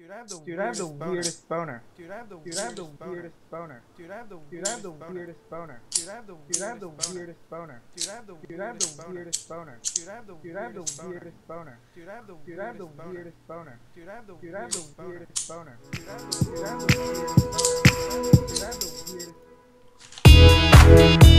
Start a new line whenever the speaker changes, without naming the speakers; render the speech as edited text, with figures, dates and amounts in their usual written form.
Dude, I have the weirdest boner. Dude, I have the weirdest boner. Dude, I have the weirdest boner. Dude, I have the weirdest boner. Dude, I have the weirdest boner. Dude, I have the weirdest boner. Dude, I have the weirdest boner. Dude, I have the weirdest boner. Dude, I have the weirdest boner. Dude, I have the weirdest boner. Dude, I have the weirdest.